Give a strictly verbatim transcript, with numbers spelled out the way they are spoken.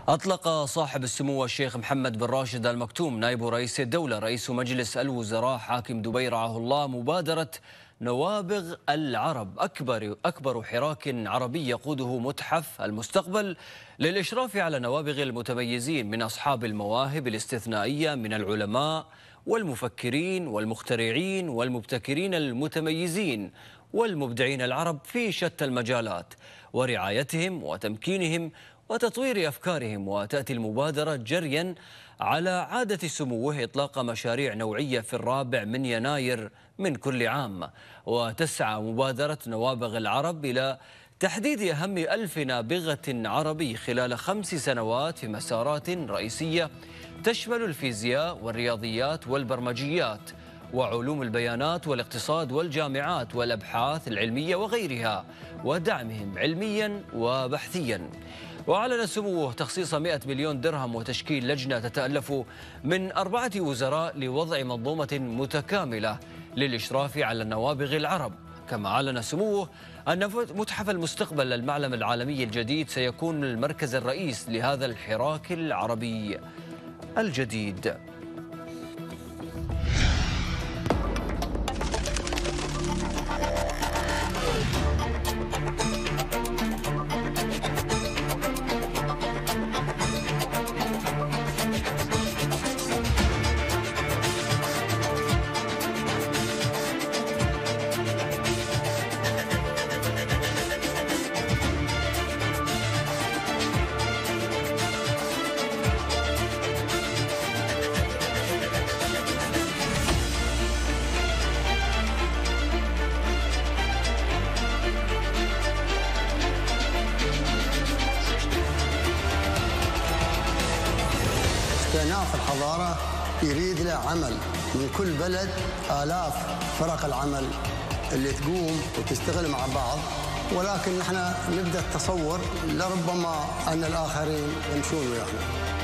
أطلق صاحب السمو الشيخ محمد بن راشد آل مكتوم نائب رئيس الدولة رئيس مجلس الوزراء حاكم دبي رعاه الله مبادرة نوابغ العرب، أكبر أكبر حراك عربي يقوده متحف المستقبل للإشراف على نوابغ المتميزين من أصحاب المواهب الاستثنائية من العلماء والمفكرين والمخترعين والمبتكرين المتميزين والمبدعين العرب في شتى المجالات، ورعايتهم وتمكينهم وتطوير أفكارهم. وتأتي المبادرة جريا على عادة سموه إطلاق مشاريع نوعية في الرابع من يناير من كل عام، وتسعى مبادرة نوابغ العرب إلى تحديد أهم ألف نابغة عربي خلال خمس سنوات في مسارات رئيسية تشمل الفيزياء والرياضيات والبرمجيات وعلوم البيانات والاقتصاد والجامعات والأبحاث العلمية وغيرها، ودعمهم علميا وبحثيا. وأعلن سموه تخصيص مئة مليون درهم وتشكيل لجنة تتألف من أربعة وزراء لوضع منظومة متكاملة للإشراف على النوابغ العرب. كما أعلن سموه أن متحف المستقبل المعلم العالمي الجديد سيكون المركز الرئيس لهذا الحراك العربي الجديد. استئناف الحضارة يريد له عمل من كل بلد، آلاف فرق العمل اللي تقوم وتشتغل مع بعض، ولكن نحن نبدأ التصور لربما أن الآخرين يمشون ويانا.